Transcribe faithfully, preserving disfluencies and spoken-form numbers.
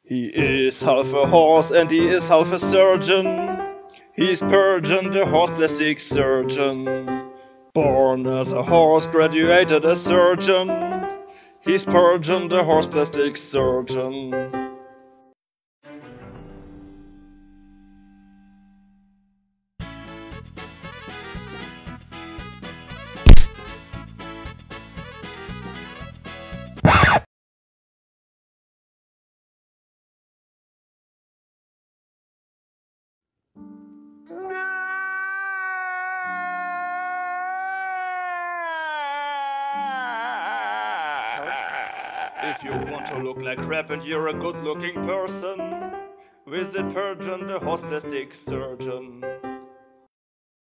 He is half a horse and he is half a surgeon. He's Pergeon, the horse plastic surgeon. Born as a horse, graduated as surgeon. He's Pergeon, the horse plastic surgeon. If you want to look like crap and you're a good looking person, visit Pergeon, the horse plastic surgeon.